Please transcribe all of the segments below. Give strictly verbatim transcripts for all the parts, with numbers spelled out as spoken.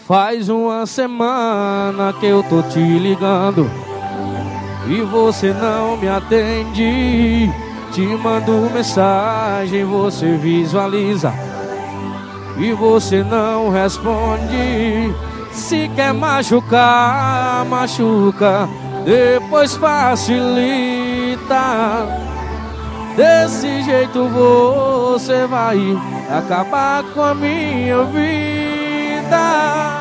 Faz uma semana que eu tô te ligando e você não me atende. Te mando mensagem, você visualiza e você não responde. Se quer machucar, machuca, depois facilita. Desse jeito você vai acabar com a minha vida.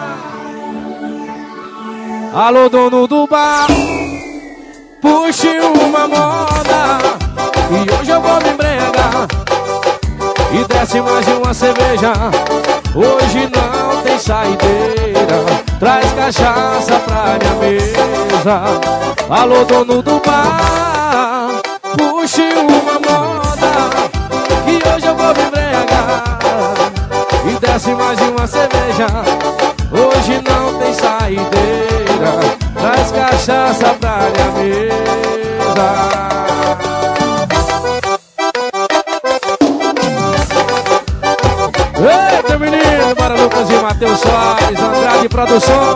Alô, dono do bar, puxe uma moda e hoje eu vou me embriagar. E desce mais de uma cerveja, hoje não tem saideira. Traz cachaça pra minha mesa. Alô, dono do bar, puxe uma moda e hoje eu vou me embriagar. E desce mais de uma cerveja, hoje não tem saideira. Traz cachaça pra minha mesa. Eita, menino, bora Lucas e Matheus Soares, Andrade Produção.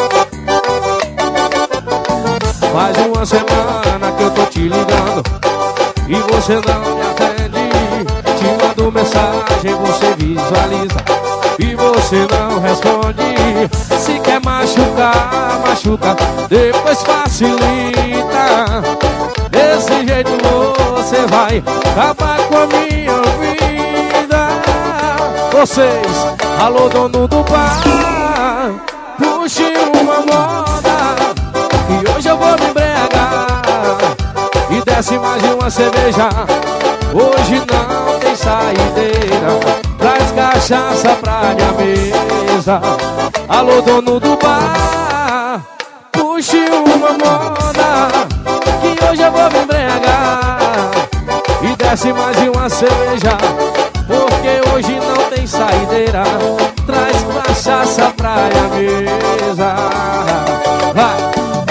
Faz uma semana que eu tô te ligando e você não me atende. Te mando mensagem, você visualiza e você não responde. Se quer machucar, machuca, depois facilita. Desse jeito você vai acabar com a minha vida. Vocês, alô, dono do bar, puxe uma moda e hoje eu vou me embriagar. E desce mais de uma cerveja, hoje não tem saideira. Traz cachaça pra minha mesa. Alô, dono do bar, puxe uma moda que hoje eu vou me embriagar. E desce mais de uma cerveja, porque hoje não tem saideira. Traz cachaça pra minha mesa. Vai!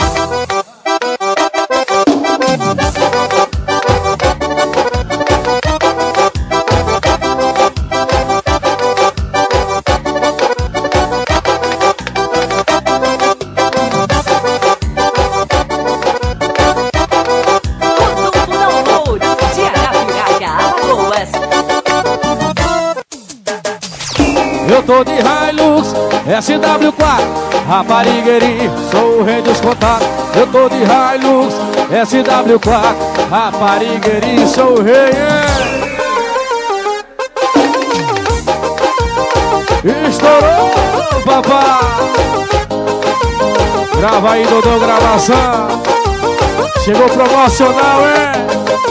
Eu tô de Hilux, S W quatro, raparigueirinho, sou o rei dos contatos. Eu tô de Hilux, S W quatro, raparigueirinho, sou o rei. Estourou, papai. Grava aí, Dodô, gravação. Chegou promocional, é?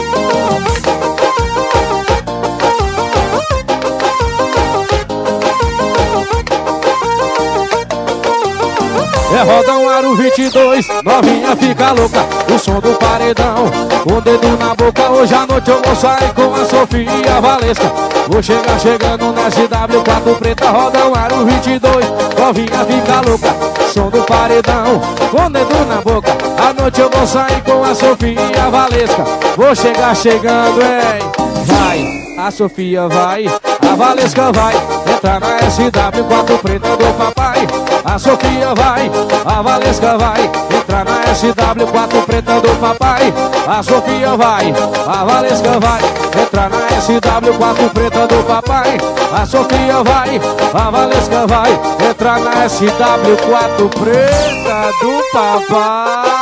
É roda um aro vinte e dois, novinha fica louca, o som do paredão, com o dedo na boca. Hoje à noite eu vou sair com a Sofia Valesca. Vou chegar chegando na S W quatro preta. Roda um aro vinte e dois, novinha fica louca, som do paredão, com o dedo na boca. À noite eu vou sair com a Sofia Valesca. Vou chegar chegando, hein? Vai, a Sofia vai, a Valesca vai entrar na S W quatro preta do papai. A Sofia vai, a Valesca vai entrar na S W quatro preta do papai. A Sofia vai, a Valesca vai entrar na S W quatro preta do papai. A Sofia vai, a Valesca vai entrar na S W quatro preta do papai.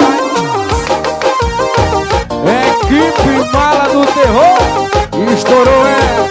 Equipe Mala do Terror, estourou, é?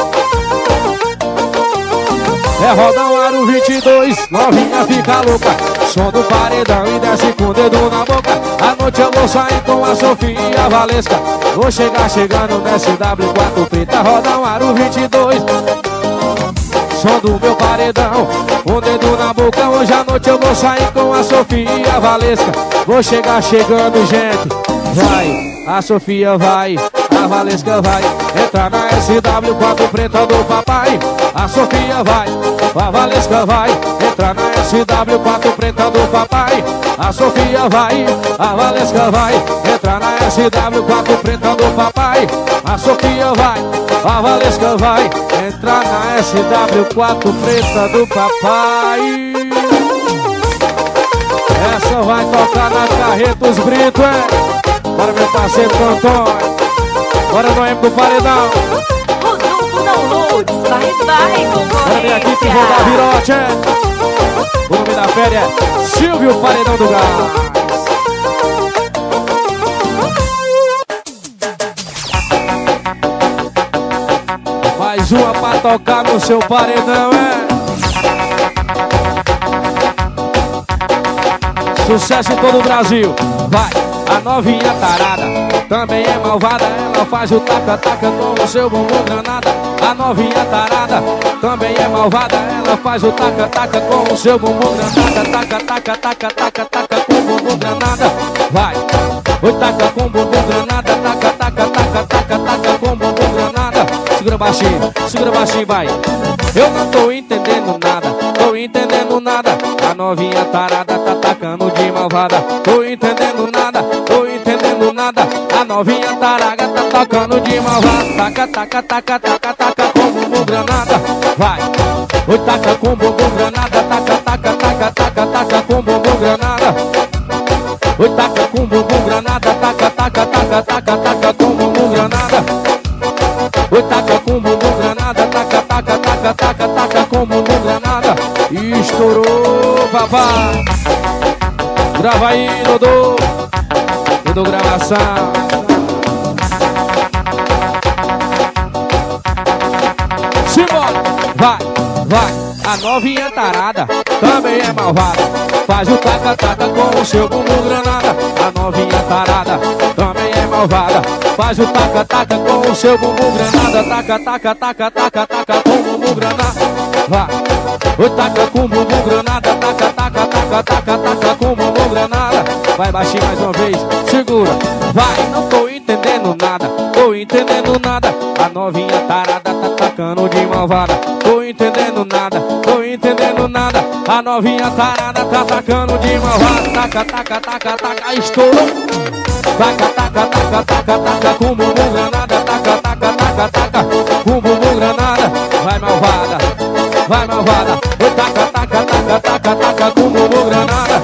É roda um aro vinte e dois, novinha fica louca, som do paredão e desce com o dedo na boca. À noite eu vou sair com a Sofia Valesca. Vou chegar chegando na S W quatro preta. Roda um aro vinte e dois, som do meu paredão, com o dedo na boca. Hoje à noite eu vou sair com a Sofia Valesca. Vou chegar chegando, gente. Vai, a Sofia vai, a Valesca vai entrar na S W quatro preta do papai. A Sofia vai, a Valesca vai entrar na S W quatro preta do papai. A Sofia vai, a Valesca vai entrar na S W quatro preta do papai. A Sofia vai, a Valesca vai entrar na S W quatro preta do papai. Essa vai tocar na Carretos Brito, é? Bora, meu parceiro Antônio. Bora no M do Paredão. O Dudu não ludes, vai, vai, concorrência. Bora minha equipe, vou dar virote, é? O nome da férias é Silvio Paredão do Gás. Mais uma pra tocar no seu paredão, é? Sucesso em todo o Brasil. Vai, a novinha tarada também é malvada. Ela faz o taca-taca com o seu bumbum granada. A novinha tarada também é malvada. Ela faz o taca-taca com o seu bumbum granada. Taca, taca, taca, taca, taca com o bumbum granada. Vai, oi, taca com o bumbum granada. Taca, taca, taca, taca, taca com o bumbum granada. Segura baixinho, segura baixinho, vai. Eu não tô entendendo nada, tô entendendo nada. A novinha tarada tá tacando de malvada. Tô entendendo nada, tô entendendo nada. A novinha tarada tá tacando de malvada. Taca, taca, taca, taca, taca com bumbum granada. Vai, oi, taca com bumbum granada. Taca, taca, taca, taca, taca com bumbum granada. Oi, taca com bumbum granada. Taca, taca, taca, taca, taca com bumbum granada. Oi, taca com bumbum granada. Taca, taca, taca, taca, taca com bumbum granada. Estourou, papai. Grava aí, Dodô. Dodô gravação. Simbora, vai, vai. A novinha tarada também é malvada. Faz o taca-taca com o seu bumbum granada. A novinha tarada também é malvada. Faz o taca-taca com o seu bumbum granada. Taca, taca, taca, taca, taca com o bumbum granada. Vai, oi, taca com o bumbum granada. Taca, taca, taca, taca, taca com o bumbum granada. Vai baixinho mais uma vez, segura. Vai, não tô entendendo nada, tô entendendo nada. A novinha tarada tá tacando de malvada. Tô entendendo nada, tô entendendo nada. A novinha tarada tá tacando de malvada. Taca, taca, taca, taca, estourou. Taca, taca, taca, taca, taca com bumbum granada. Taca, taca, taca, taca com bumbum granada. Vai, malvada, vai, malvada. Oi, taca, taca, taca, taca, taca com bumbum granada.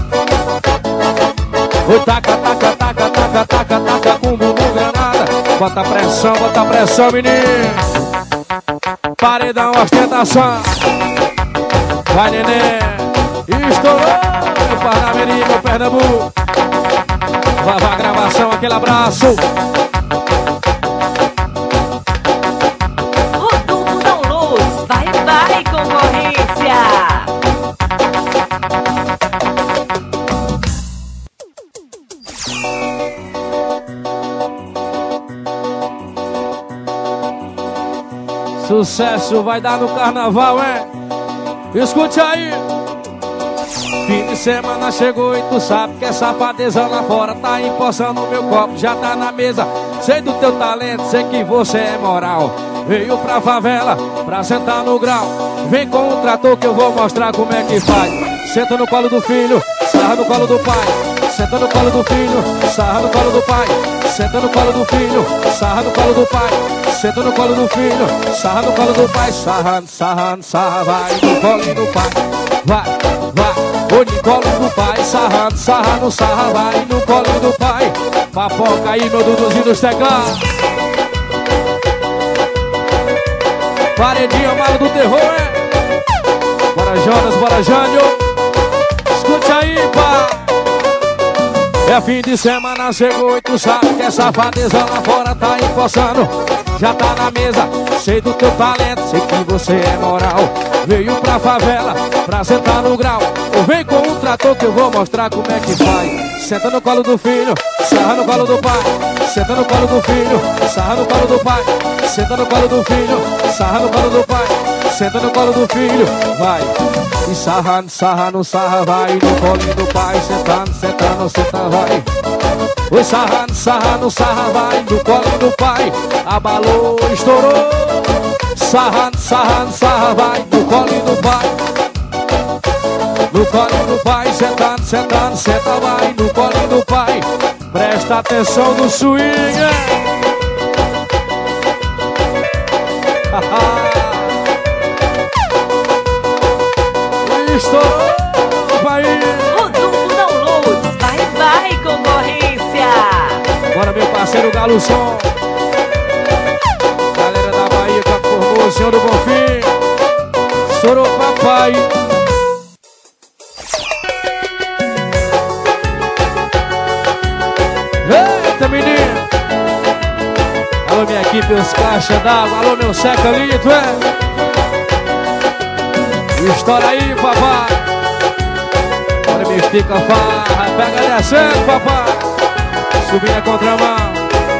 Oi, taca, taca, taca, taca, taca, taca com bumbum granada. Bota pressão, bota pressão, menino. Paredão, ostentação. Vai, neném. Estourou, meu Parnamirim, meu Pernambuco. Vavá gravação, aquele abraço. O Dudu não luz, vai, vai, concorrência. Sucesso vai dar no carnaval, é? Escute aí. Fim de semana chegou e tu sabe que essa safadeza lá fora tá empoçando o meu copo, já tá na mesa. Sei do teu talento, sei que você é moral. Veio pra favela pra sentar no grau. Vem com o trator que eu vou mostrar como é que faz. Senta no colo do filho, sarra no colo do pai. Senta no colo do filho, sarra no colo do pai. Senta no colo do filho, sarra no colo do pai. Senta no colo do filho, sarra no colo do pai. Sarra, sarra, sarra, vai no colo do pai. Vai, vai. Oi, no colo do pai, sarra, sarra no sarra, vai no colo do pai. Papoca aí, meu Duduzinho dos teclados. Paredinha, malo do terror, é? Bora, Jonas, bora, Jânio. Escute aí, pá. É fim de semana, chegou e tu sabe que essa safadeza lá fora tá empoçando. Já tá na mesa, sei do teu talento, sei que você é moral. Veio pra favela, pra sentar no grau. Ou vem com um trator que eu vou mostrar como é que faz. Senta no colo do filho, sarra no colo do pai. Senta no colo do filho, sarra no colo do pai. Senta no colo do filho, sarra no colo do pai. Senta no colo do filho, vai. E sarra, sarra no sarra, vai no colo do pai. Sentando, sentando, senta, vai. Oi, sarra, sarra no sarra, vai no colo do pai. Abalou, estourou. Sarra, sarra, sarra, vai no colo do pai. No colo do pai, sentando, sentando, senta, vai no colo do pai. Presta atenção no swing. Estourou, pai. O Dudu não embala o som. Galera da Bahia que formou o Senhor do Bonfim. Estourou papai. Eita, menino. Alô, minha equipe, os caixas d'água. Alô, meu seca lito, é? Estoura aí, papai. Olha, me estica a farra. Pega descendo, papai. Subindo a contramão.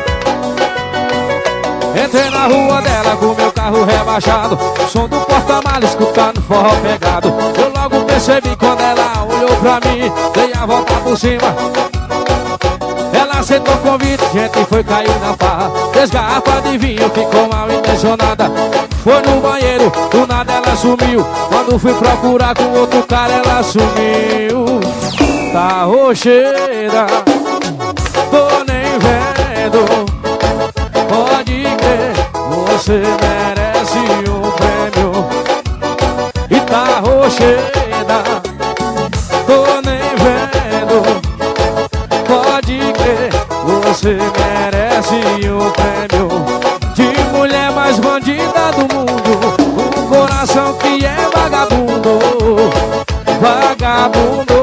Entrei na rua dela com meu carro rebaixado, som do porta-malas escutando forró pegado. Eu logo percebi quando ela olhou pra mim, dei a volta por cima. Ela aceitou o convite, gente foi cair na farra. Três garrafas de vinho, ficou mal intencionada. Foi no banheiro, do nada ela sumiu. Quando fui procurar com outro cara, ela sumiu. Tá rocheira, tô nem vendo. Pode crer, você merece um prêmio. E tá rocheda, tô nem vendo. Pode crer, você merece um prêmio. De mulher mais bandida do mundo, um coração que é vagabundo. Vagabundo.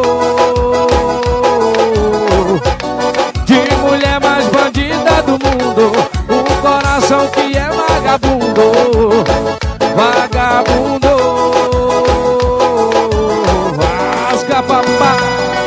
De mulher mais bandida do mundo, um coração que é vagabundo. Vagabundo. Rasga, papai.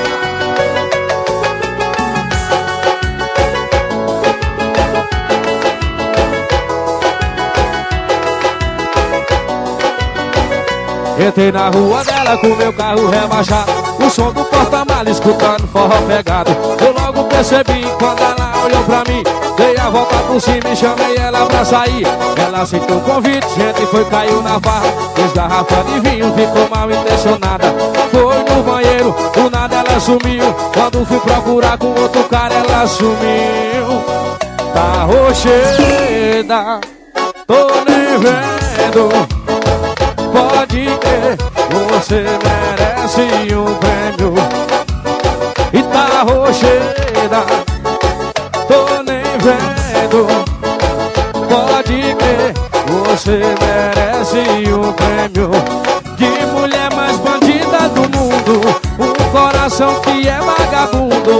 Entrei na rua dela com meu carro rebaixado, o som do porta-malas escutando forró pegado. Eu logo percebi quando ela olhou pra mim, dei a volta por cima e chamei ela pra sair. Ela aceitou o convite, gente foi, caiu na farra. Três garrafas de vinho, ficou mal intencionada. Foi no banheiro, do nada ela sumiu. Quando fui procurar com outro cara, ela sumiu. Tá rocheda, tô nem vendo. Pode crer, você merece um prêmio. E tá rocheda, tô nem vendo. Pode crer, você merece um prêmio. De mulher mais bandida do mundo, um coração que é vagabundo.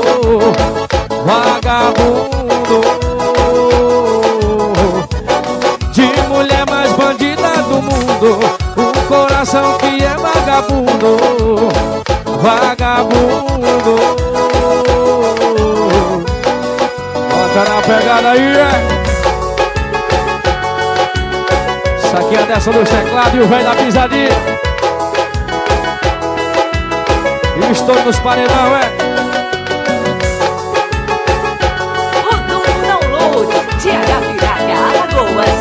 Vagabundo. De mulher mais bandida do mundo, coração que é vagabundo. Vagabundo. Bota na pegada aí, é. Isso aqui é dessa do teclado e o velho da pisadinha. Estou nos paredão, é. O Duro não load de Arapiraca, Alagoas.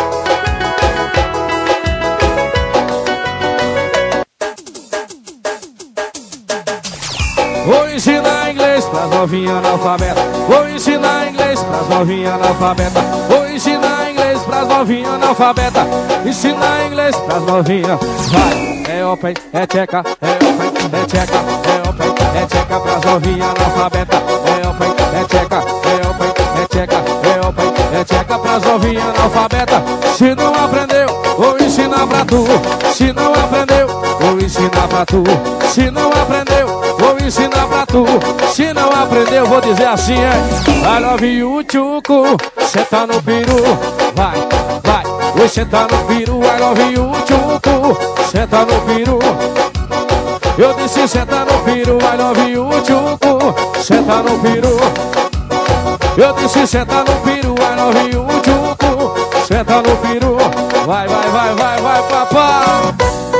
Vou ensinar inglês pras novinhas analfabetas. Vou ensinar inglês pras novinhas analfabetas. Vou ensinar inglês pras novinhas analfabetas. Ensinar inglês pras novinhas. Vai, é open, é tcheca, é open, é tcheca, é open, é tcheca pras novinhas analfabetas. É open, é tcheca, é open, é tcheca, é open, é tcheca pras novinhas analfabetas. Se não aprendeu, vou ensinar pra tu. Se não aprendeu, vou ensinar pra tu. Se não aprendeu, vou ensinar pra tu. Se não aprendeu, vou dizer assim, é. I love you, tchucu, senta no peru. Vai, vai, oi, senta no peru. I love you, tchucu, senta no peru. Eu disse senta no peru. I love you, tchucu, senta no peru. Eu disse senta no peru. I love you, tchucu, senta no peru. Vai, vai, vai, vai, vai, papai.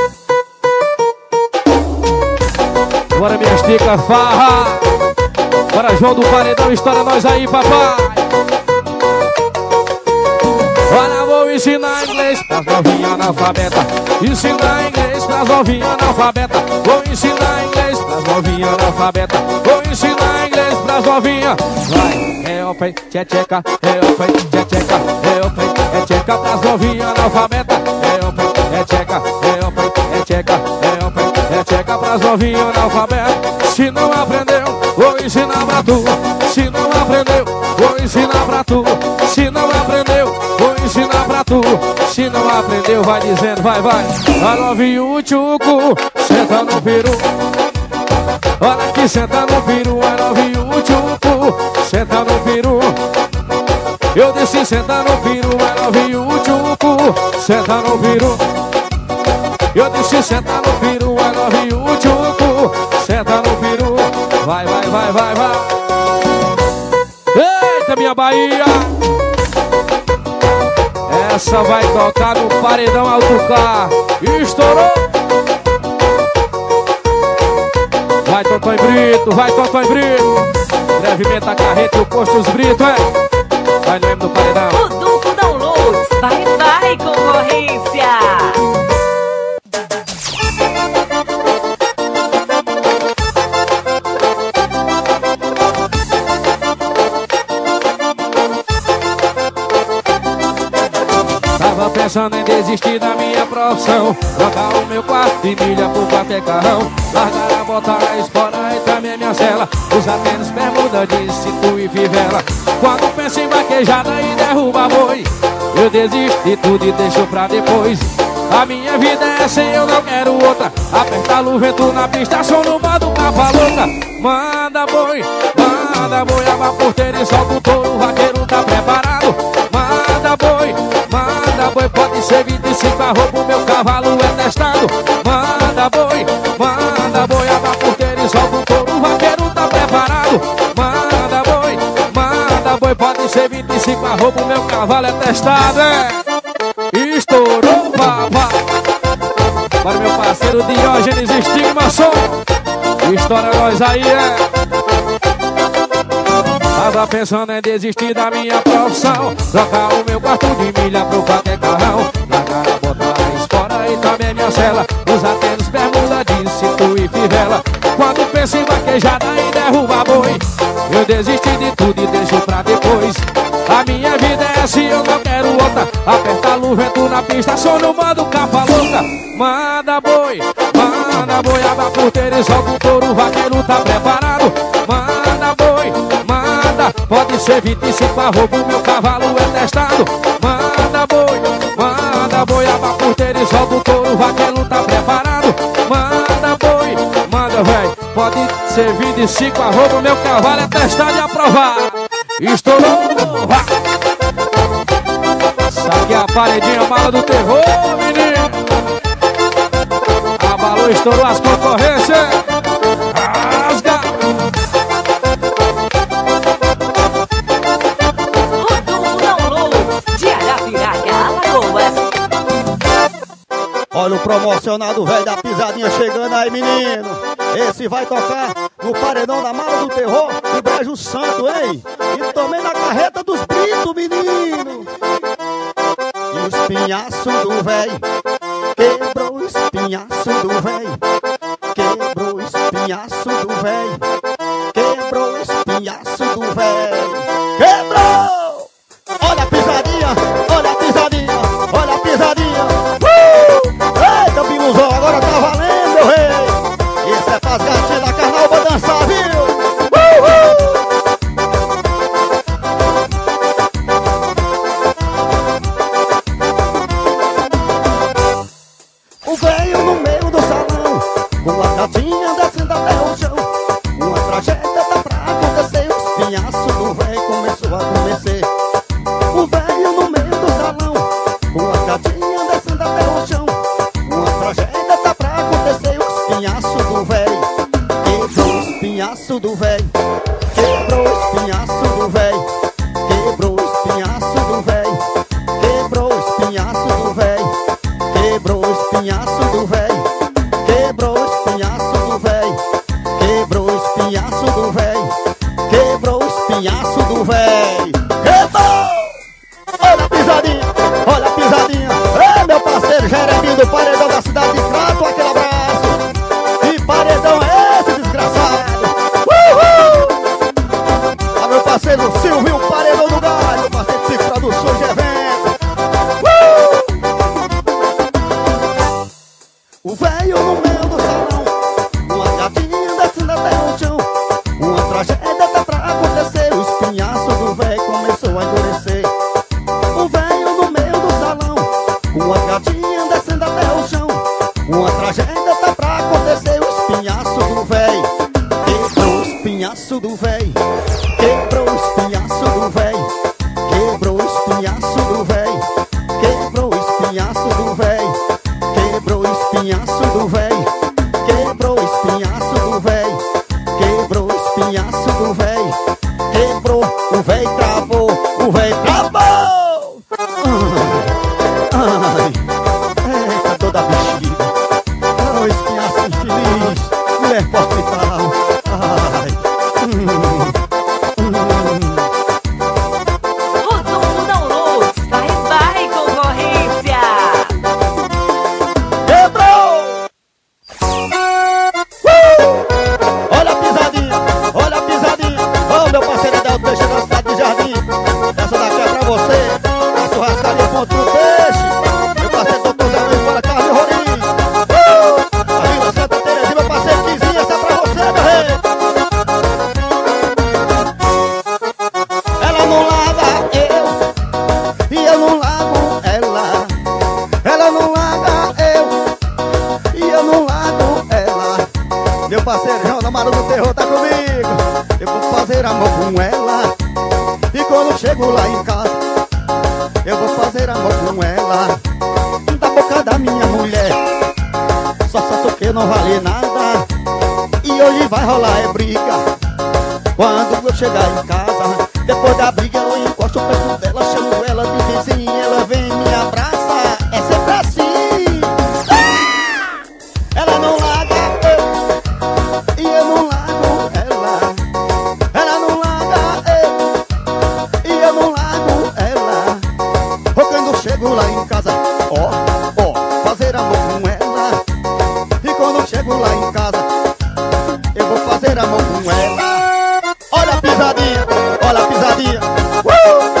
Bora, minha estica, farra. Bora, João do Paredão, estoura nós aí, papai. Olha, vou ensinar inglês pras novinhas analfabetas. Ensinar inglês pras novinhas analfabetas. Vou ensinar inglês pras novinhas analfabetas. Vou ensinar inglês pras novinhas. Vai, é open, tchê tcheca, é open, tchê tcheca, é open, é tcheca pras novinhas analfabetas. É open, é tcheca, é open, é tcheca, é open, é tcheca pras das novinhas analfabetas. Se não aprendeu, vou ensinar pra tu. Se não aprendeu, vou ensinar pra tu. Se não aprendeu, vou ensinar pra tu. Se não aprendeu, vai dizendo, vai, vai. A novinho tchucu, senta no peru. Olha aqui, senta no peru. A novinho tchucu, senta no peru. Eu disse senta no peru. A novinho tchucu, senta no peru. Eu disse senta no peru. A novinho tchucu, senta no peru. Vai, vai, vai, vai, vai. Eita, minha Bahia! Essa vai tocar no paredão autocar. Estourou! Vai, Tonton e Brito, vai, Tonton e Brito. Brevemente a carreta e o posto dos Brito, é? Vai no M do paredão. O Duco Downloads, vai, vai, concorrência. Tava pensando em desistir da minha profissão, trocar o meu quarto de milha por qualquer carrão, largar a bota, a espora e também minha cela, usar tênis, bermuda de cinto e fivela. Quando penso em vaquejada e derruba boi, eu desisto de tudo e deixo pra depois. A minha vida é essa e eu não quero outra. Apertar o vento na pista, som no modo capa louca. Manda boi, manda boi, aba por ter e solta o touro, o vaqueiro tá preparado. Manda boi, manda boi, pode ser vinte e cinco, a roupa, o meu cavalo é testado. Manda boi, manda boi, aba por ter e solta o touro, o vaqueiro tá preparado. Manda boi, manda boi, pode ser vinte e cinco, a roupa, o meu cavalo é testado, é. Estourou, papá. Para meu parceiro Diógenes Estigmação. Estoura nós aí, é. Tava pensando em desistir da minha profissão, trocar o meu quarto de milha pro qualquer carrão, largar a bota, a espora e também minha cela, usar tênis, bermuda de cinto e fivela. Quando penso em vaquejada e derruba boi, eu desisti de tudo e deixo pra depois. A minha vida é assim, eu não quero outra. Apertar o vento na pista, só no modo capa louca. Manda boi, manda boi, aba por ter e solta o touro, o vaqueiro tá preparado. Manda boi, manda, pode ser vinte e cinco, a roupa, o meu cavalo é testado. Manda boi, manda boi, aba por ter e solta o touro, o vaqueiro tá preparado. Manda boi, manda véi, pode ser vinte e cinco, a roupa, o meu cavalo é testado e aprovado. Estourou, vá. Saque a paredinha, mala do terror, menino. Abalou, estourou as concorrências. Rasga. O Duco Downloads, de Arapiraca, Alagoas. Olha o promocional do velho da pisadinha chegando aí, menino. Esse vai tocar no paredão da mala do terror e Brejo Santo, hein? E também na carreta dos Brito, menino. E o espinhaço do velho quebrou o espinhaço do velho. Quebrou o espinhaço do velho. Quebrou o espinhaço do velho. Quebrou! Olha a pisadinha, olha a pisadinha, olha a pisadinha. Uh! Eita, Piluzão, agora tá valendo, meu rei. Isso é pras gatinhas da carnaval pra dançar, viu? Uhul! O velho no meio do salão, com a gatinha descendo até o chão. Uma tragédia tá pra acontecer, o espinhaço do velho começou a comecer. O velho no meio do salão, com a gatinha descendo até o chão. Uma tragédia tá pra acontecer, o espinhaço do velho. Quebrou o espinhaço do velho. Quebrou o espinhaço do velho. Quebrou o espinhaço do velho. Quebrou o espinhaço do velho. Quebrou o espinhaço do velho. Quebrou o espinhaço do velho. Quebrou o espinhaço do velho. Quebrou o espinhaço do velho. Quebrou! Olha a pisadinha, olha a pisadinha. É meu parceiro Jeremias do paredão da cidade de Crato, aquele abraço. Que paredão é esse, desgraçado? Uhul! espinhaço do véi, quebrou o espinhaço do véi, quebrou o espinhaço do véi, quebrou o espinhaço do véi, quebrou o espinhaço do véi, quebrou o espinhaço do véi, quebrou o espinhaço do véi, quebrou, o véi travou, o véi travou. Ai, eita, toda bexiga, oh, espinhaço infeliz, mulher pro hospital. Ai, hum, hum. Rodolfo Downloads, vai, vai, concorrência! Quebrou! Uh! Olha a pisadinha, olha a pisadinha. Ô, meu parceiro Adel Peixe da cidade de Jardim. Essa daqui é pra você, da churrascaria Ponto do Peixe. Meu parceiro doutor Zé Luiz, fora Carlos de Rorim. Uh! A Vila Santa Terezinha, meu parceiro Quizinho, essa é pra você, meu rei. Ela não larga eu, e eu não largo ela. Ela não larga eu, e eu não largo ela. Meu parceiro João da Mara do Terror tá comigo. Eu vou fazer amor com ela, e quando chego lá em casa, eu vou fazer amor com ela. Da boca da minha mulher, só só que não vale nada. E hoje vai rolar é briga. Quando eu chegar em casa, depois da briga eu encosto perto dela, chamo ela de vizinha, ela vem e me abraça. É sempre assim. Ah! Ela não larga eu, e eu não largo ela. Ela não larga eu, e eu não largo ela. Ou quando chego lá em casa, ó, ó, fazer amor com ela. E quando chego lá em casa, eu vou fazer amor com ela. Olha a pisadinha, olha a pisadinha. Uh!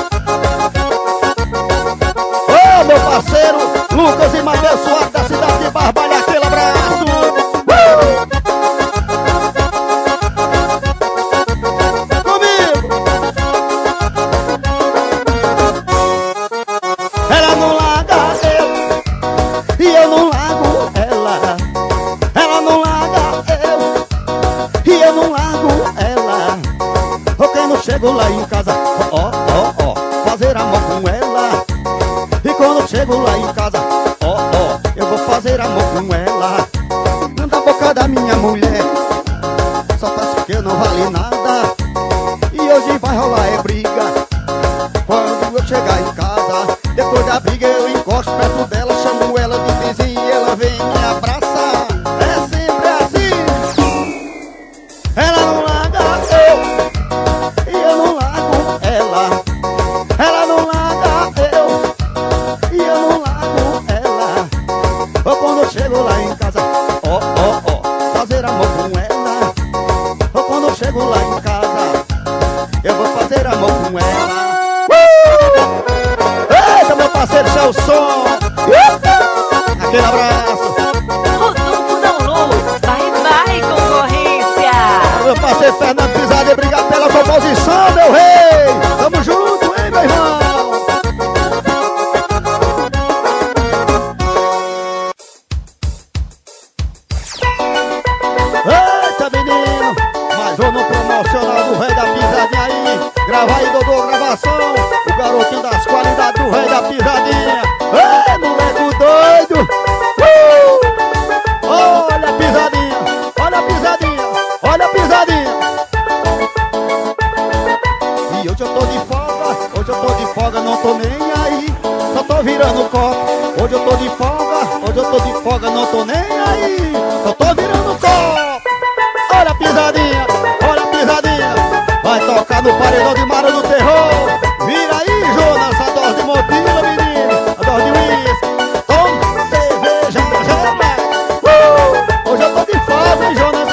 Ô, meu parceiro Lucas e Matheus Soares da cidade de Barbalha, aquele abraço. Uh! Comigo. Ela não larga eu, e eu não largo ela. Ela não larga eu, e eu não largo ela. Ou quando chego lá em casa, ó, ó, ó, fazer amor com ela. E quando chego lá em casa, ó, ó, eu vou fazer amor com ela. Da boca da minha mulher, só peço que não vale nada. E hoje vai rolar é briga. Quando eu chegar em casa, depois da briga eu encosto perto dela, chamo ela de vizinha e ela vem e me abraça. É sempre assim. Ela não larga eu, e eu não largo ela. Ela não larga eu, e eu não largo ela. Ou quando eu chego lá em casa, ó, ó, ó, fazer amor com ela. Ou quando eu chego lá em casa, eu vou fazer amor com ela. Uh! Eita, meu parceiro Celson. Uh! Aquele abraço. Rodolfo Downloads, vai, vai, concorrência! Meu parceiro Fernando Pisado, obrigado pela composição, meu rei. Tamo junto, hein, meu irmão. Eita, menino, mais um no promocional do rei da pisadinha aí. Grava aí, Dodô, gravação. O garotinho das qualidades do rei da pisadinha. Ei, moleque doido. Uh! Olha a pisadinha, olha a pisadinha, olha a pisadinha. E hoje eu tô de folga, hoje eu tô de folga, não tô nem aí. Só tô virando o copo. Hoje eu tô de folga, hoje eu tô de folga, não tô nem aí. Só tô virando o copo. Olha a pisadinha, olha a pisadinha. Vai tocar no paredão de Mara do Terror. Vira aí, Jonas, a dose de Motila, menino. A dose de uísque. Toma cerveja, gelé. Uh! Hoje eu tô de folga, hein, Jonas.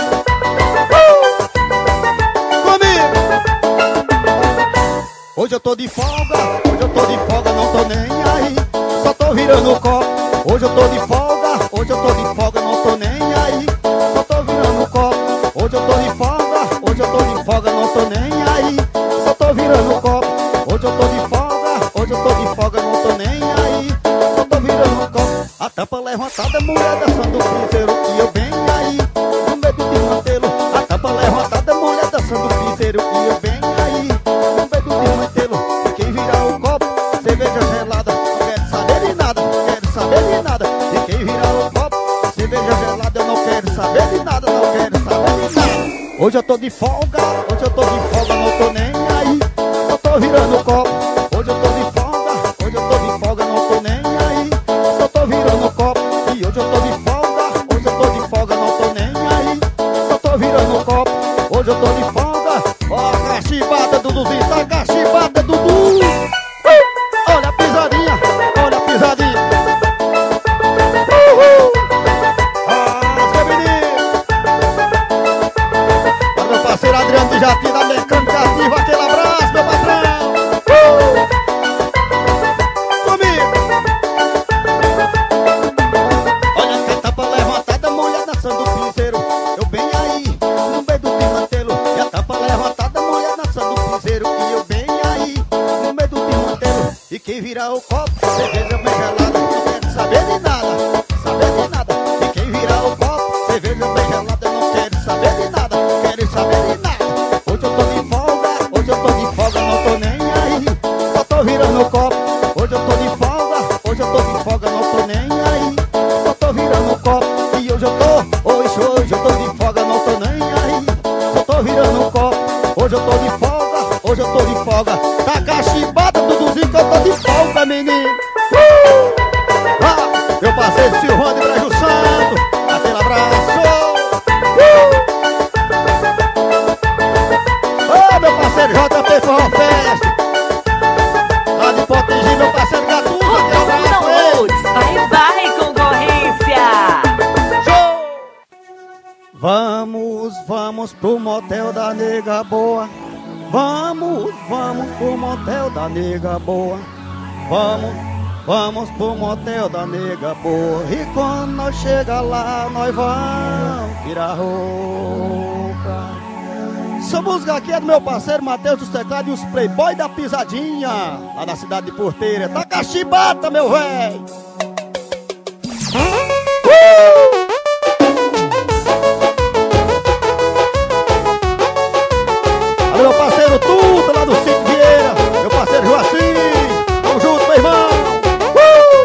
Uh! Comigo. Hoje eu tô de folga, hoje eu tô de folga, não tô nem aí. Só tô virando o copo. Hoje eu tô de folga, hoje eu tô de folga, não tô nem aí. Só tô virando o copo. Hoje eu tô de folga, hoje eu tô de folga, não tô nem aí. Só tô virando o copo. Hoje eu tô de folga, hoje eu tô de folga, não tô nem aí. Só tô virando o copo. A tampa levantada, mulher dançando o piseiro. E eu bem aí, no medo de mantê-lo. A tampa levantada, mulher dançando o piseiro. saber de nada, não quero saber de nada. Hoje eu tô de folga, hoje eu tô de folga, não tô nem aí. Só tô virando o copo. Hoje eu tô de folga, hoje eu tô de folga, não tô nem aí. Só tô virando o copo. E hoje eu tô de folga, hoje eu tô de folga, não tô nem aí. Só tô virando o copo. Hoje eu tô de folga. Ó a cachibada, Duduzinho, tá cachibada, Dudu. Olha a pisadinha, olha a pisadinha. Uhul. Ah, menino. Olha meu parceiro Adriano de Jatim da Mecânica Ativa, aquele abraço, meu patrão. Uh. Comigo. Olha quem tá pra levantada, mulher dançando o piseiro. Eu bem aí, no meio do timantelo. E a tapa levantada, mulher dançando o piseiro. E eu bem aí, no meio do timantelo. E quem virar o copo, cerveja bem gelada. Não quero saber de nada, saber de nada. E quem virar o copo, cerveja bem gelada. Não quero saber de nada, quero saber de nada. Hoje eu tô de folga, hoje eu tô de folga, não tô nem aí. Só tô virando o copo. Hoje eu tô de folga, hoje eu tô de folga, não tô nem aí. Só tô virando o copo. E hoje eu tô, hoje, hoje eu tô de folga, não tô nem aí. Só tô virando o copo. Hoje eu tô de folga, hoje eu tô de folga. Tá cachibada, Duduzinho, que eu tô de folga, menino. Uh! Ah, meu parceiro Silvano de Brejo Santo, aquele abraço. Uh! Ô, meu parceiro J P Forró Fest, lá de Potengi, meu parceiro Gatuso, aquele abraço. Downloads, vai, vai, concorrência! Show! Vamos, vamos pro motel da nega boa. Vamos, vamos pro motel da nega boa. Vamos, vamos pro motel da nega boa. E quando nós chega lá, nós vamos tirar roupa. Essa música aqui é do meu parceiro Matheus dos Teclados e os Playboy da Pisadinha, lá da cidade de Porteira. Tá cachibata, meu véi! Alô, meu parceiro Tuta, lá do Sítio Vieira. Meu parceiro Joacim. Tamo junto, meu irmão. Uh!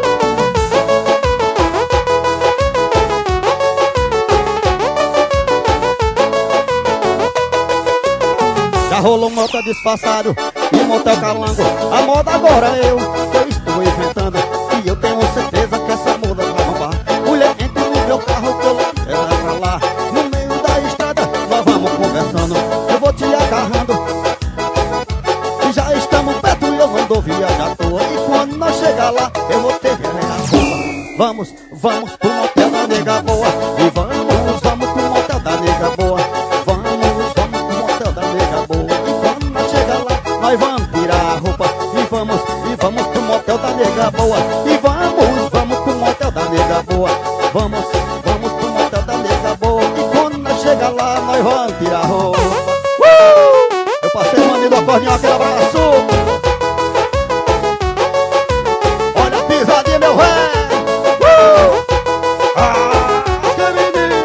Já rolou um motel disfarçado e um motel calango. A moda agora é eu, que eu estou inventando. E eu tenho certeza que essa moda vai bombar. Mulher, entre no meu carro que eu quero é pra lá. No meio da estrada, nós vamos conversando. Eu vou te agarrando. E já estamos perto e eu não dou viagem à toa. E quando nós chegar lá, eu vou ter vergonha na roupa. Vamos, vamos pro motel da nega boa. E vamos, vamos pro motel da nega boa. Vamos, vamos pro motel da nega boa. E quando nós chegar lá, nós vamos tirar a roupa. E vamos, e vamos pro motel da nega boa. E vamos, vamos pro motel da nega boa. Vamos, vamos pro motel da nega boa. E quando nós chegar lá, nós vamos tirar a roupa. Uh! Eu passei o maninho do acordeão, aquele abraço. Olha a pisadinha, meu velho. Uh! Ah, que menino.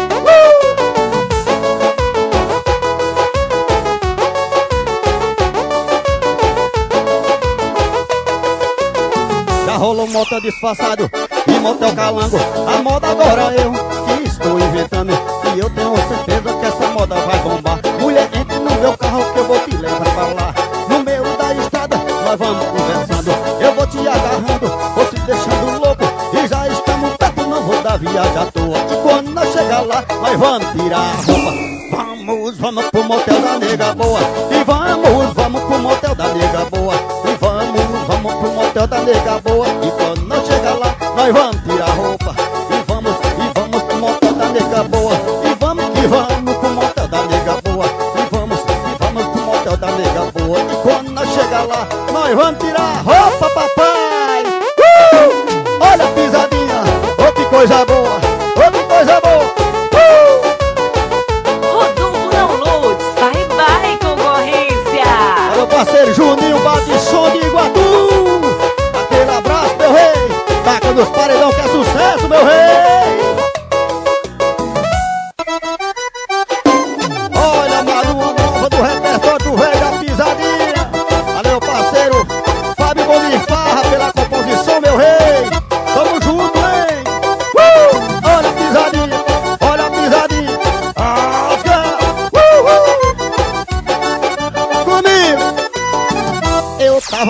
Uh! Já rolou um motel disfarçado e motel calango. A moda agora eu que estou inventando. E eu tenho certeza que essa moda vai bombar. Mulher, entre no meu carro que eu vou te levar pra lá. No meio da estrada, nós vamos conversando. Eu vou te agarrando, vou te deixando louco. E já estamos perto, não vou dar viagem à toa. E quando nós chegar lá, nós vamos tirar a roupa. Vamos, vamos pro motel da nega boa. E vamos, vamos pro motel da nega boa. E vamos, vamos pro motel da nega boa. E quando nós chegar lá, nós vamos tirar a roupa. E vamos, e vamos pro motel da nega boa. E vamos, e vamos pro motel da nega boa. E vamos, e vamos pro motel da nega boa. E quando nós chegar lá, nós vamos tirar a roupa, papai. Uh! Olha a pisadinha, oh que coisa boa, oh que coisa boa. Rodolfo Downloads, vai, vai, concorrência! Olha o parceiro Juninho, bate som de Iguatu. Aquele abraço, meu rei. Taca nos paredão que é sucesso, meu rei. Olha a Maruma nova do repertório do velho da pisadinha. Valeu, parceiro Fábio Bonifarra pela composição, meu rei. Tamo junto, hein? Uh!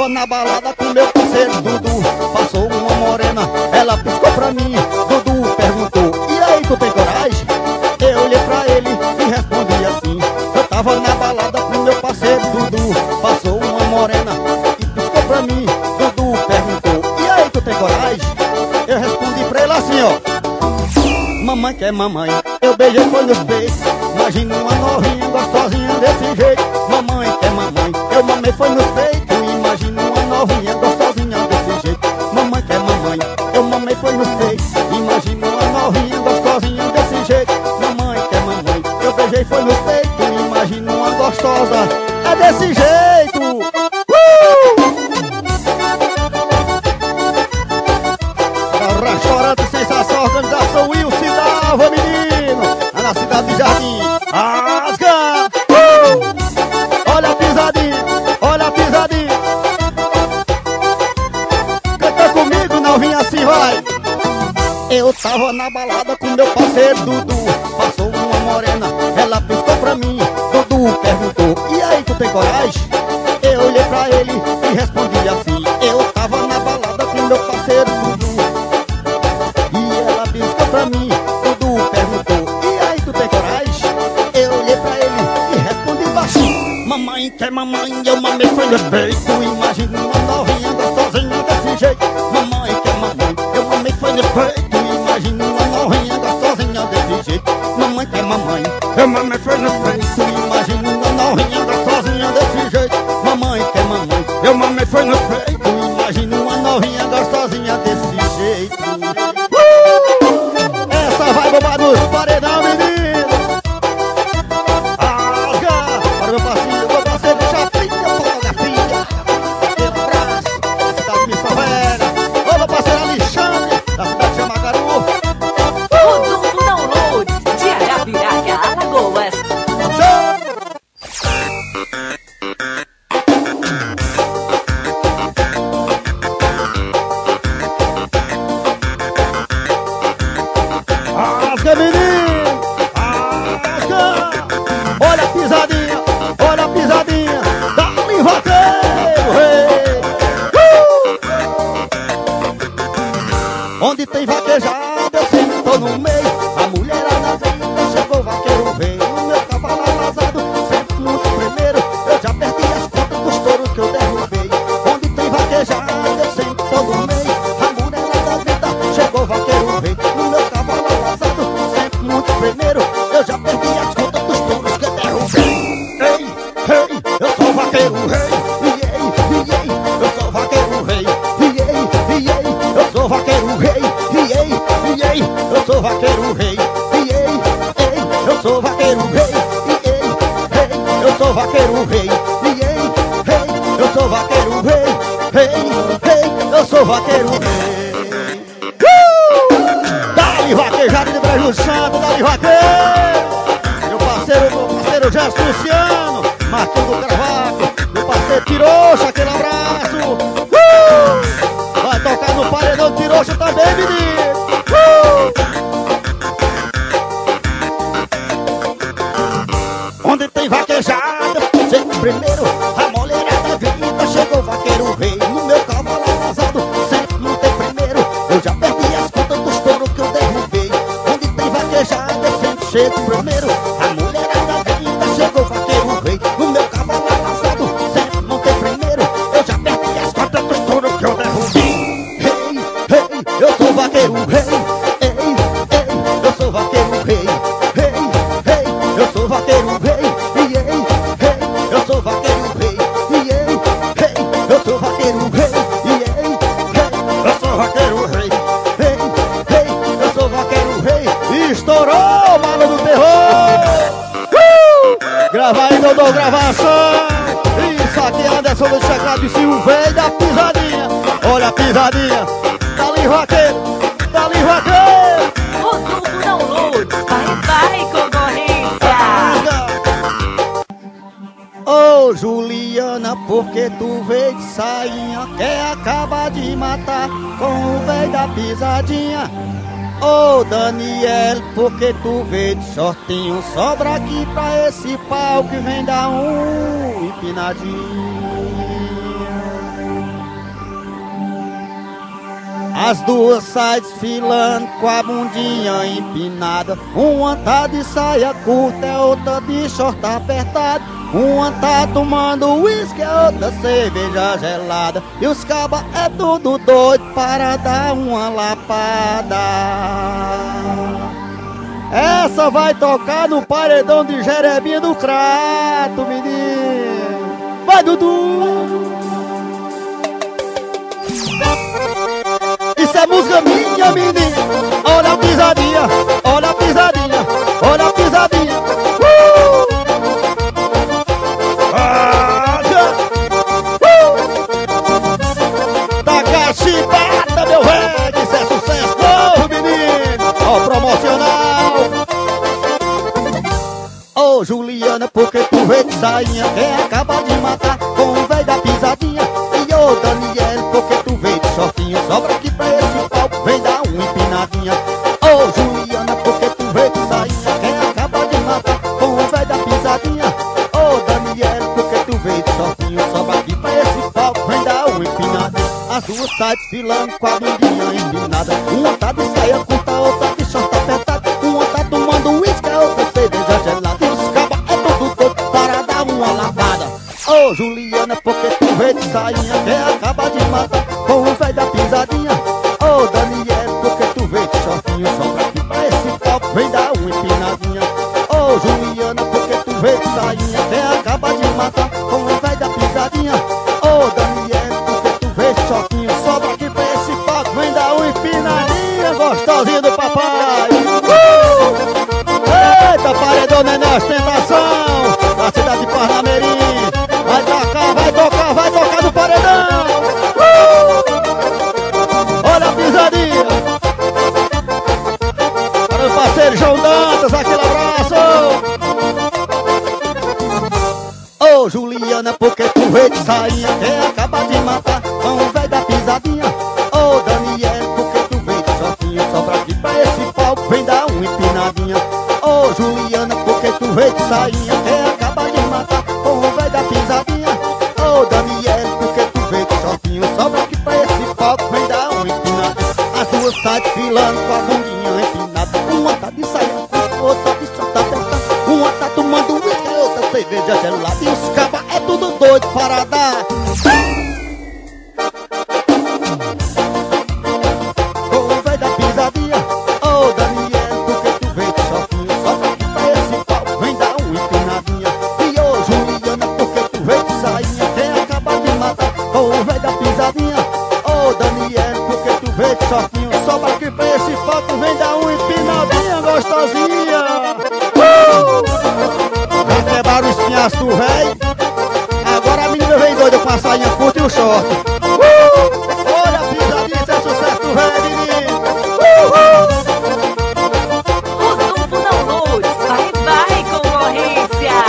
tava na balada com meu parceiro Dudu. Passou uma morena, ela piscou pra mim. Dudu perguntou, e aí, tu tem coragem? Eu olhei pra ele e respondi assim. Eu tava na balada com meu parceiro Dudu. Passou uma morena e piscou pra mim. Dudu perguntou, e aí, tu tem coragem? Eu respondi pra ele assim, ó. Mamãe quer mamãe, eu beijei foi nos peitos. Imagina uma novinha gostosinha desse jeito. Mamãe quer mamãe, eu mamei foi nos peitos. Imagina uma novinha gostosinha desse jeito. Mamãe quer mamãe, eu mamei foi nos peitos. Imagina uma novinha gostosinha desse jeito. Mamãe quer mamãe, eu beijei foi nos peitos. Imagina uma gostosa, é desse jeito. Uh! Restaurante Sensação, organização Wilson Dalva, menino, é na cidade de Jardim. Asga! Uh! Olha a pisadinha, olha a pisadinha. Canta comigo, não vim assim, vai. Eu tava na balada com meu parceiro Dudu. Passou uma morena, ela piscou pra mim. Dudu perguntou, e aí, tu tem coragem? Eu olhei pra ele e respondi assim. Eu tava na balada com meu parceiro Dudu. E ela piscou pra mim. Dudu perguntou, e aí, tu tem coragem? Eu olhei pra ele e respondi baixinho. Mamãe quer mamãe, eu mamei foi no peito. Imagina uma novinha gostosinha desse jeito. Mamãe quer mamãe, eu mamei foi no peito. Imagina uma novinha gostosinha desse jeito. Mamãe quer mamãe, eu mamei foi no peito. Imagina uma novinha gostosinha desse jeito. Mamãe quer mamãe, eu mamei foi no peito. Imagina uma novinha gostosinha desse jeito. Uh! Essa vai bombar nos paredão, menino. Asga! Para meu parceiro, meu parceiro Chapinha, fotografia. Aquele abraço, da cidade de Missão Velha. Ô, meu parceiro Alexandre, da cidade de Jamagaru. Rodolfo Downloads, de Arapiraca, Alagoas. Asga, menino! Asga! Olha a pisadinha, olha a pisadinha. Dá-lhe vaqueiro, rei! Uh! Onde tem vaquejada, eu sempre tô no meio. A mulherada vem, chegou o vaqueiro, veio. O meu cavalo alasado, sempre muito primeiro. Eu já perdi as contas dos touros que eu derrubei. Onde tem vaquejada, eu sempre tô no meio. A mulherada grita, chegou o vaqueiro, veio. O meu cavalo alasado, sempre muito primeiro. Eu já perdi as contas dos touros que eu derrubei. Ei, ei, eu sou o vaqueiro, rei. Ei, ei, eu sou o vaqueiro, rei. Ei, ei, eu sou o vaqueiro, rei. Ei, ei, eu sou o vaqueiro, rei. Ei, ei, eu sou o vaqueiro, rei. Ei, ei, eu sou o vaqueiro, rei. Ei, ei, eu sou o vaqueiro, rei. Ei, ei, eu sou o vaqueiro, rei. Uh! Dá-lhe vaquejada de Brejo Santo, dá-lhe vaqueiro. Meu parceiro, meu parceiro Gerson Luciano, Marquinhos do Cravaco, meu parceiro Tiroxa, aquele abraço. Uh! Vai tocar no paredão Tiroxa também, menino. Uh! Onde tem vaquejada, sempre primeiro. A mulherada grita, chegou o vaqueiro, rei. No meu cavalo alasado, sempre não tem primeiro. Eu já perdi as contas dos touros que eu derrubei. Onde tem vaquejada, eu sempre chego primeiro. A mulherada grita, chegou o vaqueiro, rei. No meu cavalo alasado, sempre não tem primeiro. Eu já perdi as contas dos touros que eu derrubei. Rei, rei, eu sou o vaqueiro, rei. Ei, ei, eu sou o vaqueiro, rei. Ei, ei, eu sou o vaqueiro, rei. Ei, ei, eu sou o vaqueiro, rei. Ei, ei, eu sou o vaqueiro, rei. Ei, ei, eu sou o vaqueiro, rei. Ei, ei, eu sou o vaqueiro, rei. Estourou, bala do terror. Uh! Grava aí, Dodô, gravação. Isso aqui é Anderson do Checado e Silveira da pisadinha. Olha a pisadinha. Dá-lhe vaqueiro, dá-lhe vaqueiro. Rodolfo Downloads, vai, vai, concorrência. Ô, Juliana, porque tu veio de sainha, quer acabar de matar com o véi da pisadinha. Ô, Daniel, porque tu veio de shortinho, sobra aqui pra esse pau que vem dar um empinadinho. As duas saem desfilando com a bundinha empinada. Uma tá de saia curta, é outra de short apertado. Uma tá tomando uísque, é outra cerveja gelada. E os cabas é tudo doido para dar uma lapada. Essa vai tocar no paredão de Jerebinha do Crato, menino. Vai, Dudu! Isso é música minha, menina. Olha a pisadinha, olha a pisadinha, olha a pisadinha. Uh! Ah, uh! Taca a chibata, meu velho. Isso é sucesso novo, menino. Ó, promocional. Ô, oh, Juliana, porque tu veio de sainha, quer acabar de matar com o velho da pisadinha. E ô, oh, Daniel, porque tu veio de shortinho, sobra aqui pra esse palco, vem dar uma empinadinha. Ô, oh, Juliana, porque tu veio de sainha, quer acabar de matar com o velho da pisadinha. Ô, oh, Daniel, porque tu veio de shortinho, sobra aqui pra esse palco, vem dar uma empinadinha. As duas saem desfilando com a bundinha empinada. Uma tá de saia curta, outra de short apertado. Uma tá tomando uísque, a outra cerveja gelada. E os cabas é tudo doido para dar uma lavada. Ô, oh, Juliana, porque tu veio de sainha, quer acabar de matar com o velho da pisadinha. Ô, oh, Daniel, porque tu veio de shortinho, sobra aqui pra esse palco, vem dar uma empinadinha. Ô, oh, Juliana, porque tu veio de sainha, quer acabar de matar com o velho da pisadinha. Ô, oh, Daniel, porque tu veio de shortinho, sobra aqui pra esse palco, vem dar uma empinadinha, gostosinha do papai. Uh! Eita, paredão, neném, ostentação da cidade de Parnamirim. Vai tocar, vai tocar, vai tocar no paredão. Uh! Olha a pisadinha. Para o parceiro João Dantas, aquele abraço. Ô, oh, Juliana, porque tu veio de sainha, quer acabar de matar com o velho da pisadinha. Ô, oh, Daniel, porque tu veio de shortinho, sobra aqui pra esse palco, vem dar uma empinadinha. Ô, oh, Juliana, porque tu veio de sainha, quer acabar de matar com o velho da pisadinha. Ô, oh, Daniel, porque tu veio de shortinho, sobra aqui pra esse palco, vem dar uma empinadinha. As duas saem desfilando com a bundinha empinada. Uma tá de saia curta, outra de short apertado. Uma tá tomando uísque, outra cerveja gelada. E os cabas é tudo doido para dar com o velho da pisadinha. Ô, oh, Daniel, porque tu veio de shortinho, sobra aqui pra esse palco, vem dar uma empinadinha. E ô, oh, Juliana, porque tu veio de sainha, quer acabar de matar com o velho da pisadinha. Ô, oh, Daniel, porque tu veio de shortinho, sobra aqui pra esse palco, vem dar uma empinadinha gostosinha. Uh! Já quebraram os espinhaços do velho. Agora a menina vem doida com a sainha curta e o short. Uh! Olha a pisadinha, esse é sucesso do velho, menino. Uhul! Rodolfo não luz, vai, vai, concorrência.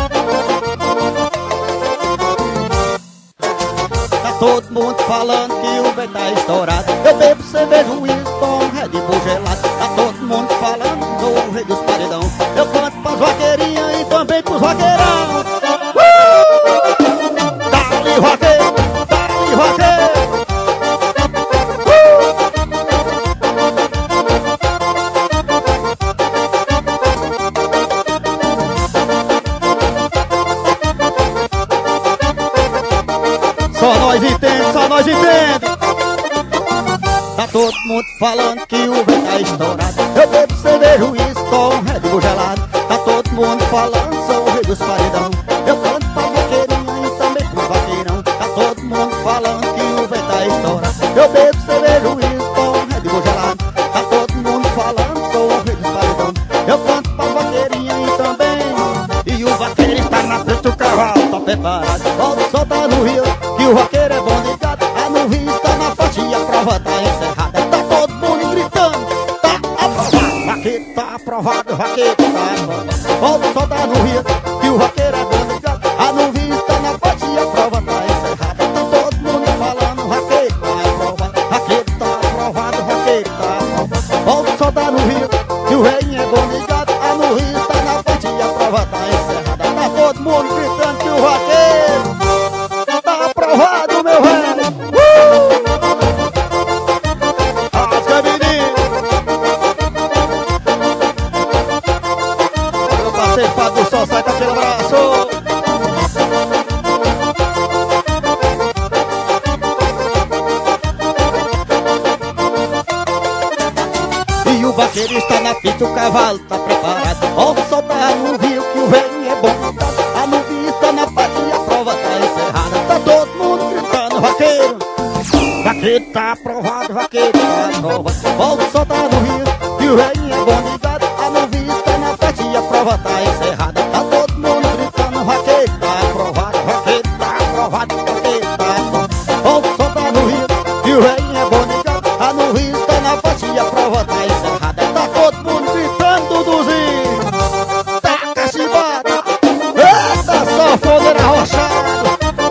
Tá todo mundo falando que o velho tá estourado. Eu bebo cerveja, Winston, Red Bull gelado. Tá todo mundo falando do rei dos paredão. Eu canto pras vaqueirinhas e também pros vaqueirão. Uh! Dá-lhe vaqueiro, dá-lhe vaqueiro. Só nós entendemos, só nós entendemos. Tá todo mundo falando que o velho tá estourado. Eu bebo cerveja, Winston, Red Bull gelado. Tá todo mundo falando, sou o rei dos paredão. Eu canto pra vaqueirinha e também pro vaqueirão. Tá todo mundo falando que o velho tá estourado. Eu bebo cerveja, Winston, Red Bull gelado. Tá todo mundo falando, sou o rei dos paredão. Eu canto pra vaqueirinha e também. E o vaqueiro está na frente do cavalo, tá preparado. Volta soltar no rio, que o vaqueiro é bom de gado. A no rio está na faixa e a prova tá encerrada. Tá todo mundo gritando, tá aprovado. Vaqueiro tá aprovado, vaqueiro tá aprovado. Volta soltar no rio, que o vaqueiro é bom de gado. A no rio está na faixa e a prova tá encerrada. Tá todo mundo falando, vaqueiro tá aprovado. Vaqueiro tá aprovado, vaqueiro tá aprovado. Volta soltar no rio, que o rei é bom de gado. A no rio está na faixa e a prova tá encerrada. Tá todo mundo gritando que o vaqueiro tá aprovado, meu velho. Uh! compadre do Sol, sai aquele abraço. E o vaqueiro está na pista, o cavalo tá preparado. Vamos soltar no rio que o velho é bom. A nuvem está na parte e a prova tá encerrada. Tá todo mundo gritando, vaqueiro. Vaqueiro tá aprovado, vaqueiro tá aprovado. Vamos soltar no rio que o velho é bom ligado. A nuvem está na parte e a prova tá encerrada. Tá todo mundo gritando, vaqueiro tá aprovado, vaqueiro tá aprovado, vaqueiro tá aprovado. Vamos soltar no rio que o velho é bom ligado. A nuvem está na parte e a prova tá encerrada. Tá todo mundo gritando, Duduzinho. Taca chimbada. Eita, sanfoneiro arrochado.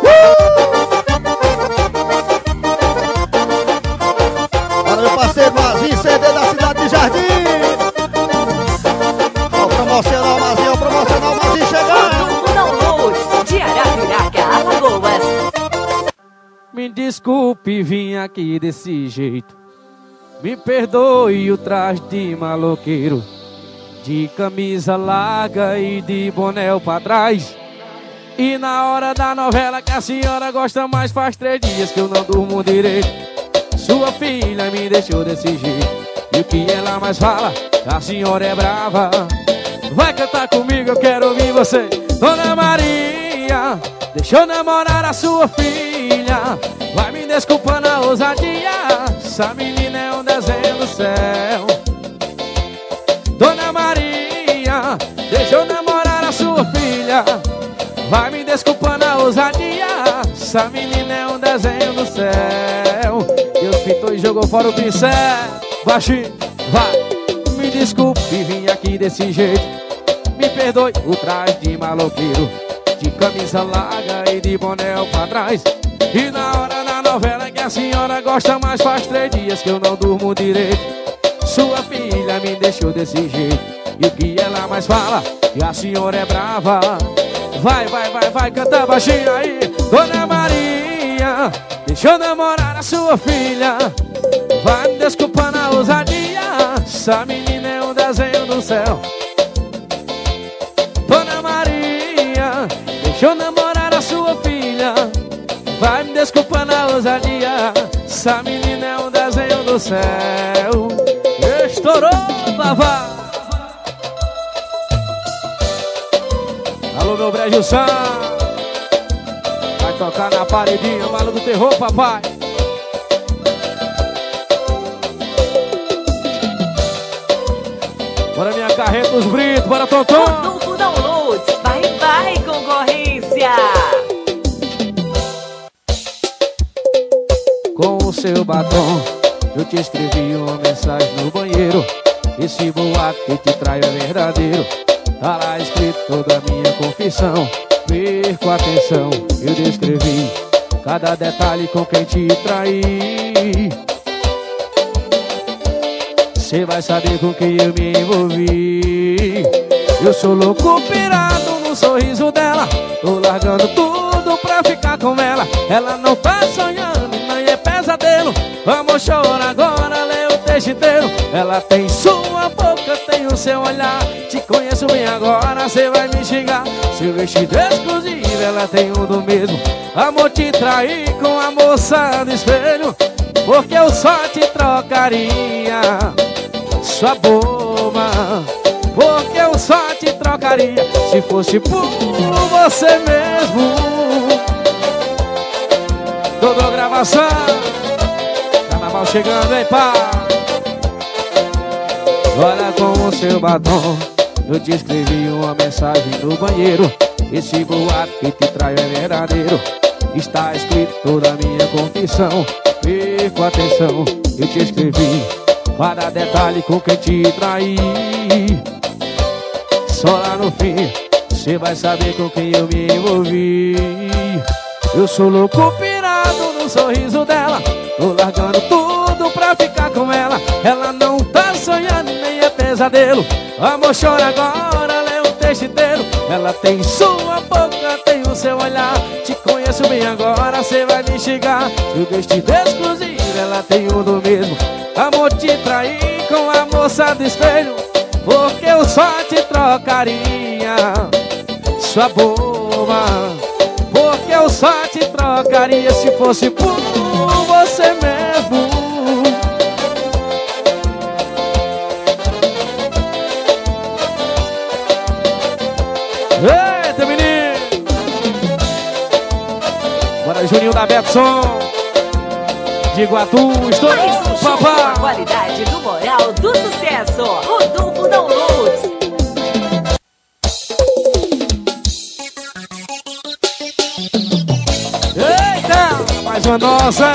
Olha meu parceiro Mazinho, C D da cidade de Jardim. Olha o promocional Mazinho, olha o promocional Mazinho chegando. O downloads de Arapiraca, Alagoas. Me desculpe, vim aqui desse jeito. Me perdoe o traje de maloqueiro, de camisa larga e de boné pra trás. E na hora da novela que a senhora gosta mais, faz três dias que eu não durmo direito. Sua filha me deixou desse jeito, e o que ela mais fala, a senhora é brava. Vai cantar comigo, eu quero ouvir você. Dona Maria, deixa eu namorar a sua filha. Vai me desculpando a ousadia, essa menina é um desenho do céu. Dona Maria, deixa eu namorar a sua filha. Vai me desculpando a ousadia, essa menina é um desenho do céu. Deus pintou e jogou fora o pincel. Baixinho, vai. Me desculpe, vim aqui desse jeito. Me perdoe o traje de maloqueiro, de camisa larga e de boné pra trás. E na hora da novela que a senhora gosta mais, faz três dias que eu não durmo direito. Sua filha me deixou desse jeito, e o que ela mais fala, que a senhora é brava. Vai, vai, vai, vai, canta baixinho aí. Dona Maria, deixa eu namorar a sua filha. Vai me desculpando a ousadia, essa menina é um desenho do céu. Dona Maria, deixa eu namorar a sua filha. Vai me desculpando a ousadia, essa menina é um desenho do céu. Estourou, babá. Alô, meu Brejo Sam. Vai tocar na paredinha, o maluco do terror, papai. Bora minha carreta dos Britos, bora Tonton. Rodolfo Downloads, vai, vai, concorrência. Com o seu batom, eu te escrevi uma mensagem no banheiro. Esse boato que te traiu é verdadeiro. Tá lá escrito toda a minha confissão. Perco a atenção, eu descrevi cada detalhe com quem te traí. Cê vai saber com quem eu me envolvi. Eu sou louco pirado no sorriso dela. Tô largando tudo pra ficar com ela. Ela não tá sonhando, nem é pesadelo. Vamos chorar agora, lê o texto inteiro. Ela tem sua boca, tem o seu olhar. Te conheço bem agora, cê vai me xingar. Seu vestido exclusivo, ela tem um do mesmo. Amor, te traí com a moça do espelho, porque eu só te trocaria, sua boba, porque eu só te trocaria se fosse por você mesmo. Toda gravação, carnaval chegando, hein, pá. Olha com o seu batom, eu te escrevi uma mensagem no banheiro. Esse boato que te trai é verdadeiro. Está escrito toda a minha confissão. Perco a atenção, eu te escrevi cada detalhe com quem te traí. Só lá no fim, cê vai saber com quem eu me envolvi. Eu sou louco pirado no sorriso dela. Tô largando tudo pra ficar com ela. Ela não tá sonhando, nem é pesadelo. Amor, chora agora, lê o texto inteiro. Ela tem sua boca, tem o seu olhar. Te conheço bem agora, cê vai me xingar. Seu vestido exclusivo, ela tem um do mesmo. Amor, te traí com a moça do espelho, porque eu só te trocaria, minha, sua boba. Porque eu só te trocaria se fosse por você mesmo. Eita, menino! Bora, Juninho da Betson de Iguatu, estou Mais um show com a papá. qualidade do moral do sucesso. Rodolfo Downloads. Eita, mais uma nossa.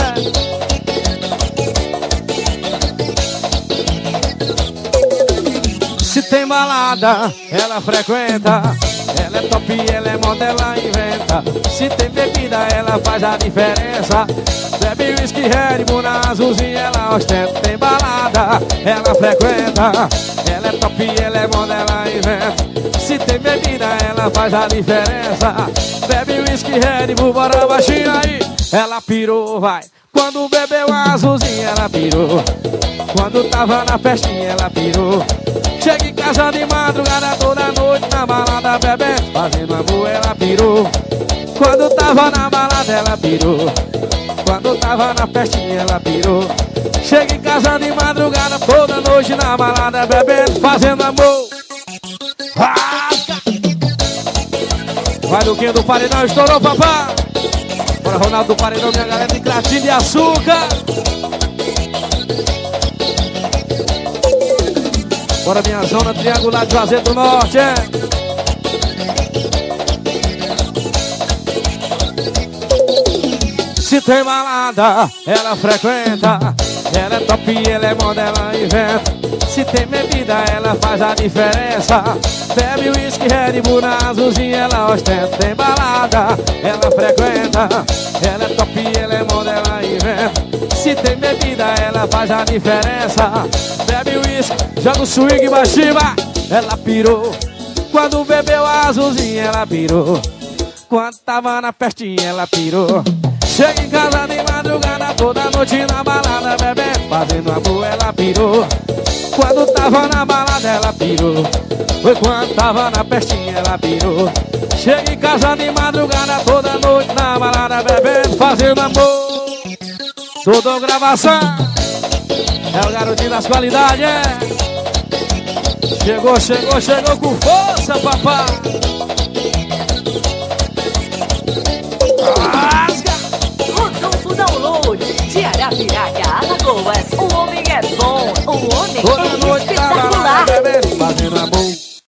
Se tem balada, ela frequenta. Ela é top, ela é moda, ela inventa. Se tem bebida, ela faz a diferença. Bebe whisky, Red Bull na azulzinha, ela ostenta. Tem balada, ela frequenta. Ela é top, ela é moda, ela inventa. Se tem bebida, ela faz a diferença. Bebe whisky, Red Bull, bora baixinho aí. Ela pirou, vai. Quando bebeu a azulzinha, ela pirou. Quando tava na festinha, ela pirou. Chega em casa de madrugada, toda noite na balada bebendo, fazendo amor, ela pirou. Quando tava na balada, ela pirou. Quando tava na festinha, ela pirou. Chega em casa de madrugada, toda noite na balada bebendo, fazendo amor. Rasca! Vai Luquinha do Paredão, estourou, papá. Bora, Ronaldo do Paredão, minha galera de Cratinho de Açúcar. Bora, minha zona triangular de Juazeiro do Norte, é? Se tem balada, ela frequenta. Ela é top, ela é moda, ela inventa. Se tem bebida, ela faz a diferença. Bebe whisky, Red Bull na azulzinha, ela ostenta. Tem balada, ela frequenta. Ela é top, ela é moda, ela inventa. Se tem bebida, ela faz a diferença. Bebe whisky, joga o swing baixinho, ela pirou. Quando bebeu a azulzinha, ela pirou. Quando tava na festinha, ela pirou. Chega em casa de madrugada, toda noite na balada bebendo, fazendo amor, ela pirou. Quando tava na balada, ela pirou. Foi quando tava na festinha, ela pirou. Chega em casa de madrugada, toda noite na balada bebendo, fazendo amor. Tudo gravação. É o garotinho das qualidades, é. Chegou, chegou, chegou com força, papai. Rodolfo Downloads de Arapiraca, Alagoas. O homem é bom, o homem Toda é noite na balada espetacular. bebendo, fazendo amor.